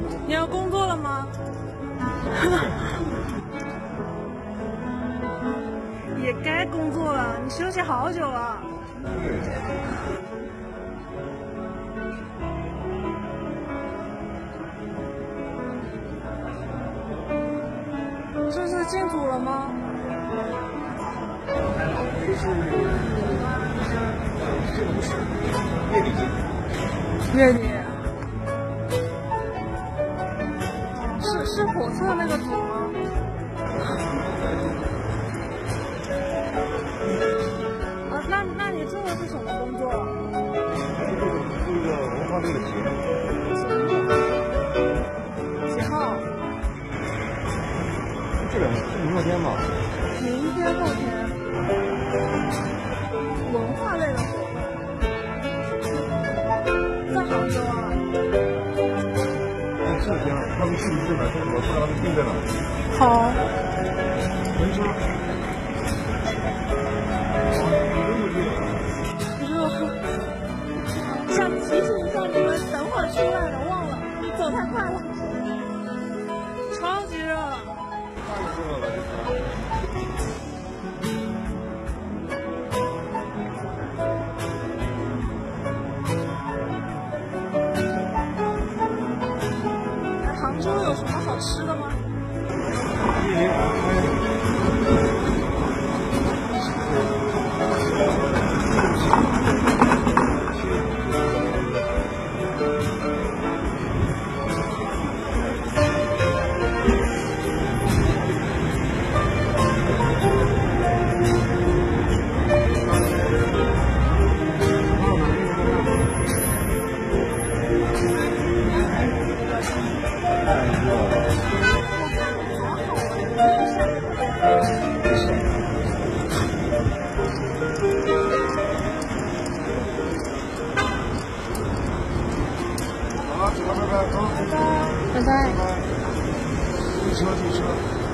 你要工作了吗？也该工作了，你休息好久了。这是进组了吗？ 这个不是月底进。 月底。是火车那个组吗？啊，那你做的是什么工作？ 做一个文化类的节目。 几号？ 明后天吧。 明天后天。文化类的活动，在杭州啊。 浙江，他们是不是哪天我看他们定在哪？ 好。 文州。 想提醒一下你们，等会儿出来了，忘了，走太快了，超级热。 太热了，这个。 杭州有什么好吃的吗？ 好了，走了，拜拜。 拜拜。 注意车，注意车。